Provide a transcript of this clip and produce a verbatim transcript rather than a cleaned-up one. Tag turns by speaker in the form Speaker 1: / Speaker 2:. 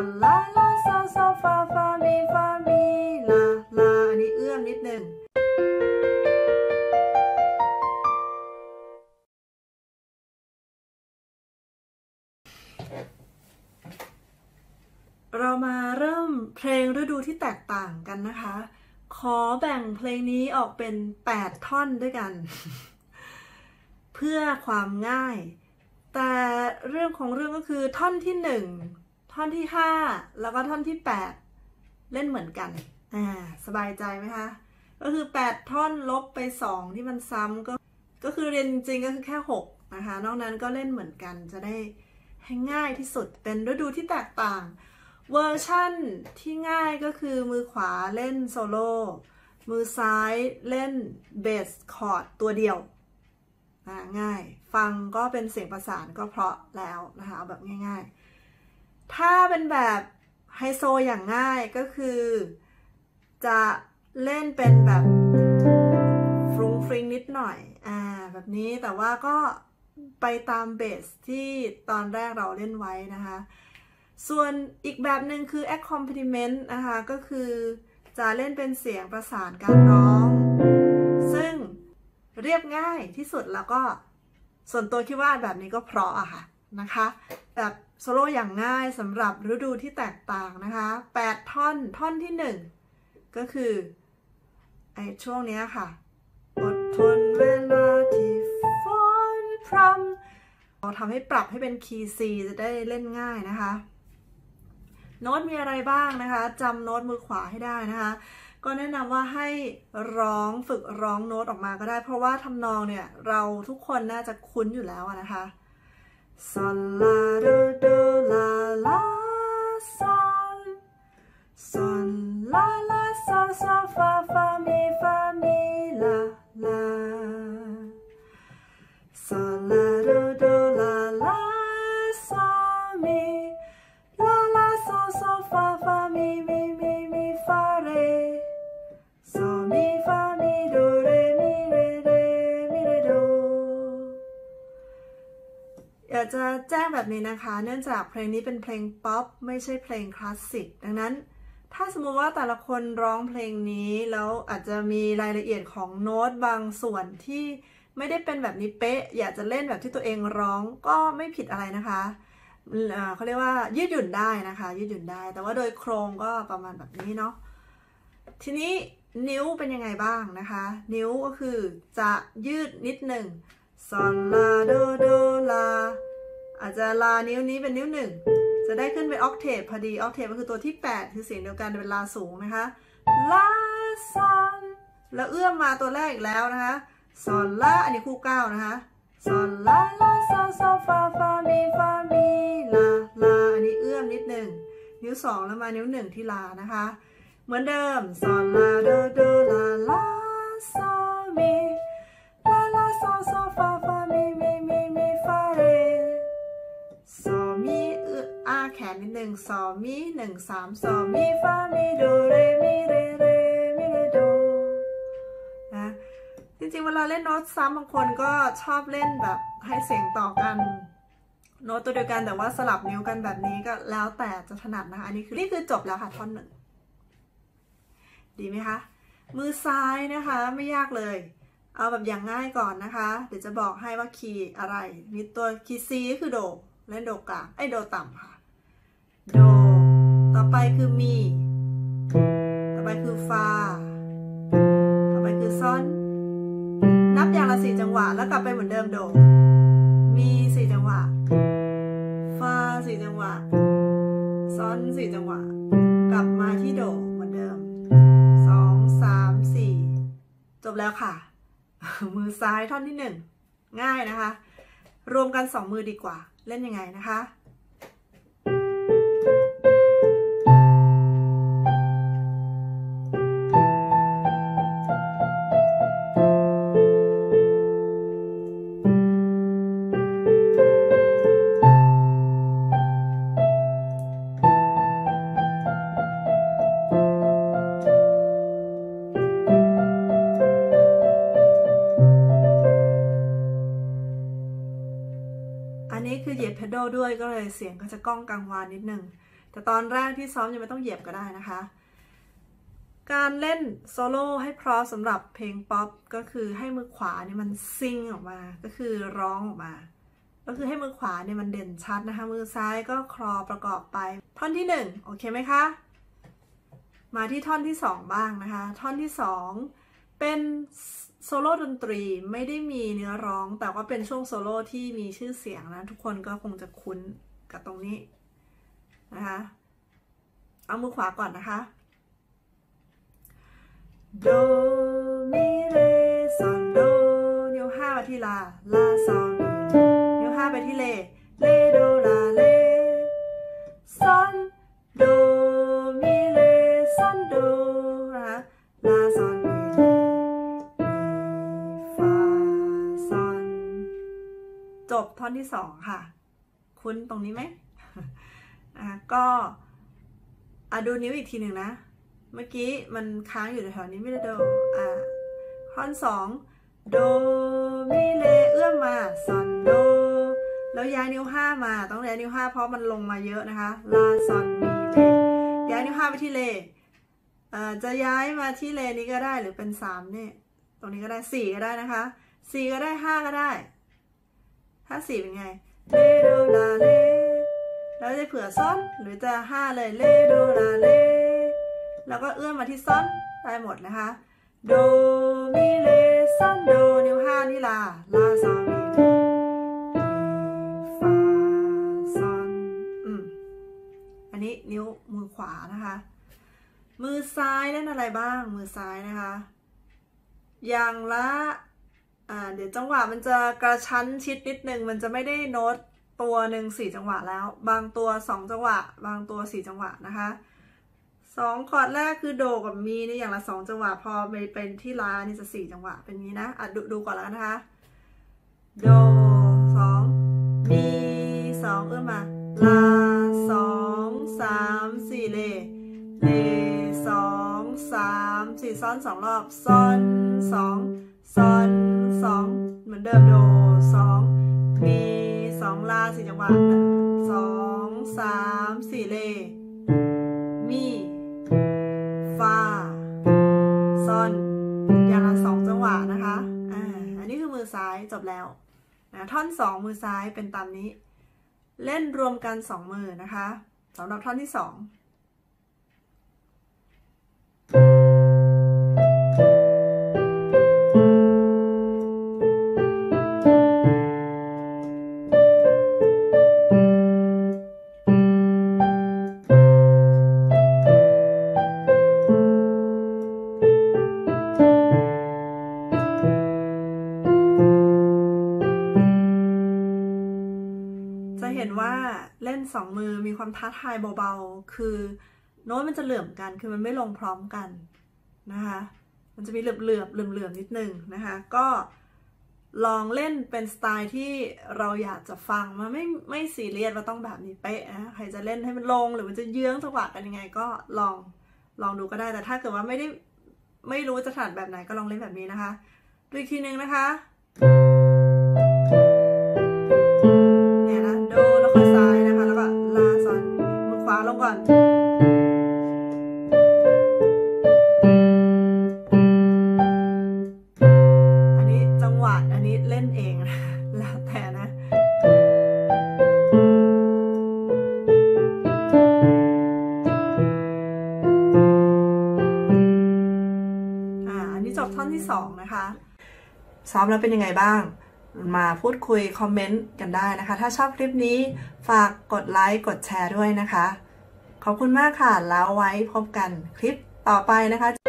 Speaker 1: ลาลาโซโซฟาฟามีฟามีลาลาอันนี้เอื้อมนิดนึงเรามาเริ่มเพลงฤดูที่แตกต่างกันนะคะขอแบ่งเพลงนี้ออกเป็นแปดท่อนด้วยกัน เพื่อความง่ายแต่เรื่องของเรื่องก็คือท่อนที่หนึ่งท่อนที่ห้าแล้วก็ท่อนที่แปดเล่นเหมือนกันอ่าสบายใจไหมคะก็คือแปดท่อนลบไปสองที่มันซ้ำก็ก็คือเรียนจริงๆก็คือแค่หกนะคะนอกนั้นก็เล่นเหมือนกันจะได้ให้ง่ายที่สุดเป็นฤดูที่แตกต่างเวอร์ชั่นที่ง่ายก็คือมือขวาเล่นโซโล่มือซ้ายเล่นเบสคอร์ดตัวเดียวง่ายฟังก็เป็นเสียงประสานก็เพราะแล้วนะคะเอาแบบง่ายๆถ้าเป็นแบบไฮโซอย่างง่ายก็คือจะเล่นเป็นแบบฟรุ้งฟริ้งนิดหน่อยอ่าแบบนี้แต่ว่าก็ไปตามเบสที่ตอนแรกเราเล่นไว้นะคะส่วนอีกแบบหนึ่งคือ accompaniment นะคะก็คือจะเล่นเป็นเสียงประสานการร้องซึ่งเรียบง่ายที่สุดแล้วก็ส่วนตัวคิดว่าแบบนี้ก็เพราะอะค่ะนะคะแบบโซโล่อย่างง่ายสำหรับฤดูที่แตกต่างนะคะแปดท่อนท่อนที่หนึ่งก็คือไอ้ช่วงนี้ค่ะอดทนเวลาที่ฝนพรำเราทำให้ปรับให้เป็นคีย์ C จะได้เล่นง่ายนะคะโน้ตมีอะไรบ้างนะคะจำโน้ตมือขวาให้ได้นะคะก็แนะนำว่าให้ร้องฝึกร้องโน้ตออกมาก็ได้เพราะว่าทำนองเนี่ยเราทุกคนน่าจะคุ้นอยู่แล้วนะคะซอลลาโดโดลาลาซอลซอลลาลาซอลซอลฟาฟามีฟามีลาลาซอลลาโดโดลาลาซอมีลาลาซอลซอลฟาฟามีมีมีมีฟาเรโซมีฟามีโดเรมีเรเรมีเรโดอยากจะแจ้งแบบนี้นะคะเนื่องจากเพลงนี้เป็นเพลงป๊อปไม่ใช่เพลงคลาสสิกดังนั้นถ้าสมมุติว่าแต่ละคนร้องเพลงนี้แล้วอาจจะมีรายละเอียดของโน้ตบางส่วนที่ไม่ได้เป็นแบบนี้เป๊ะอยากจะเล่นแบบที่ตัวเองร้องก็ไม่ผิดอะไรนะคะเขาเรียกว่ายืดหยุ่นได้นะคะยืดหยุ่นได้แต่ว่าโดยโครงก็ประมาณแบบนี้เนาะทีนี้นิ้วเป็นยังไงบ้างนะคะนิ้วก็คือจะยืดนิดหนึ่งซอลลาโดโดลาอาจจะลานิ้วนี้เป็นนิ้วหนึ่งจะได้ขึ้นไปออกเทปพอดีออกเทปก็คือตัวที่แปดคือเสียงเดียวกันเป็นลาสูงนะคะลาซอนแล้วเอื้อมมาตัวแรกอีกแล้วนะคะซอลลาอันนี้คู่เก้านะคะซอลลาลาซอลซอลฟาฟามีฟามีลาลาอันนี้เอื้อมนิดหนึ่งนิ้วสองแล้วมานิ้วหนึ่งที่ลานะคะเหมือนเดิมซอลลาโดโดลาลาซอมีลาลาซอลซอลฟาฟามีมีมีมีฟาเรซอมีเอื้ออาแขนนิดหนึ่งซอมีหนึ่งสามซอมีฟามีโดเรมีเรเรมีเรโดนะจริงๆเวลาเล่นโน้ตซ้ำบางคนก็ชอบเล่นแบบให้เสียงต่อกันโน้ตตัวเดียวกันแต่ว่าสลับนิ้วกันแบบนี้ก็แล้วแต่จะถนัดนะคะอันนี้คือนี่คือจบแล้วค่ะท่อนหนึ่งดีไหมคะมือซ้ายนะคะไม่ยากเลยเอาแบบอย่างง่ายก่อนนะคะเดี๋ยวจะบอกให้ว่าคีย์อะไรมีตัวคีย์ C ก็คือโดเล่นโดกลางไอ้โดต่ำค่ะโดต่อไปคือมีต่อไปคือฟาต่อไปคือซอนนับอย่างละสี่จังหวะแล้วกลับไปเหมือนเดิมโดมีสี่จังหวะฟาสี่จังหวะซอนสี่จังหวะกลับมาที่โดเหมือนเดิมสองสามสี่จบแล้วค่ะมือซ้ายท่อนที่หนึ่งง่ายนะคะรวมกันสองมือดีกว่าเล่นยังไงนะคะ อันนี้คือเหยียบเพดลด้วยก็เลยเสียงก็จะก้องกังวานนิดนึงแต่แต่ตอนแรกที่ซ้อมยังไม่ต้องเหยียบก็ได้นะคะการเล่นโซโล่ให้เพราะสำหรับเพลงป๊อปก็คือให้มือขวาเนี่ยมันซิงออกมาก็คือร้องออกมาก็คือให้มือขวาเนี่ยมันเด่นชัดนะคะมือซ้ายก็คลอประกอบไปท่อนที่หนึ่งโอเคไหมคะมาที่ท่อนที่สองบ้างนะคะท่อนที่สองเป็นโซโล่ดนตรีไม่ได้มีเนื้อร้องแต่ว่าเป็นช่วงโซโล่ที่มีชื่อเสียงนะทุกคนก็คงจะคุ้นกับตรงนี้นะคะเอามือขวาก่อนนะคะโดมิเรซอนโดนิ้วห้ามาที่ลาลาซอนมินิ้วห้าไปที่เลเลโดลาเลซอนโดมิเลซอนโดนะคะลาซอนมิเลมีฟาซอนจบท่อนที่สองค่ะคุ้นตรงนี้ไหมอ่ะก็อ่ะดูนิ้วอีกทีหนึ่งนะเมื่อกี้มันค้างอยู่แถวนี้ไม่ได้โดอ่ะท่อนสองโดมิเลเอื้อมมาซอนโดแล้วย้ายนิ้วห้ามาต้องย้ายนิ้วห้าเพราะมันลงมาเยอะนะคะลาซอนมีเลย้ายนิ้วห้าไปที่เลอ่าจะย้ายมาที่เลนี้ก็ได้หรือเป็นสามเนี่ยตรงนี้ก็ได้สี่ก็ได้นะคะสี่ก็ได้ห้าก็ได้ถ้าสี่เป็นไงเลโดลาเลแล้วจะเผื่อซ้อนหรือจะห้าเลยเลโดลาเลแล้วก็เอื้อมมาที่ซ้อนได้หมดนะคะโดมิเลซอนโดนิ้วห้านี่ลาลาซอนมีเลมีฟาซอนอืมอันนี้นิ้วมือขวานะคะมือซ้ายเล่นอะไรบ้างมือซ้ายนะคะอย่างละอ่าเดี๋ยวจังหวะมันจะกระชั้นชิดนิดนึงมันจะไม่ได้โน้ตตัวหนึ่งสี่จังหวะแล้วบางตัวสองจังหวะบางตัวสี่จังหวะนะคะสองคอร์ดแรกคือโดกับมีนี่อย่างละสองจังหวะพอไปเป็นที่ลานี่จะสี่จังหวะเป็นนี้นะอ่ะดูดูก่อนแล้วนะคะโดสองมีสองเอื้อมมาลาสองสามสี่เลเลสองสามสี่ซ้อนสองรอบซ้อนสองซ้อนสองเหมือนเดิมโดสองมีสองลาสี่จังหวะสองสามสี่เลมีฟาซอนอย่างละสองจังหวะนะคะอ่าอันนี้คือมือซ้ายจบแล้วนะท่อนสองมือซ้ายเป็นตามนี้เล่นรวมกันสองมือนะคะสำหรับท่อนที่สองเห็นว่าเล่นสองมือมีความท้าทายเบาๆคือโน้ตมันจะเหลื่อมกันคือมันไม่ลงพร้อมกันนะคะมันจะมีเหลื่อมเหลื่อมเหลื่อมเหลื่อมนิดนึงนะคะก็ลองเล่นเป็นสไตล์ที่เราอยากจะฟังมันไม่ไม่ซีเรียสว่าต้องแบบนี้เป๊ะนะใครจะเล่นให้มันลงหรือมันจะเยื้องจังหวะกันยังไงก็ลองลองดูก็ได้แต่ถ้าเกิดว่าไม่ได้ไม่รู้จะถนัดแบบไหนก็ลองเล่นแบบนี้นะคะดูอีกทีนึงนะคะลงก่อนอันนี้จังหวะอันนี้เล่นเองนะแล้วแต่นะอ่าอันนี้จบท่อนที่สองนะคะซ้อมแล้วเป็นยังไงบ้างมาพูดคุยคอมเมนต์กันได้นะคะถ้าชอบคลิปนี้ฝากกดไลค์กดแชร์ด้วยนะคะขอบคุณมากค่ะแล้วไว้พบกันคลิปต่อไปนะคะ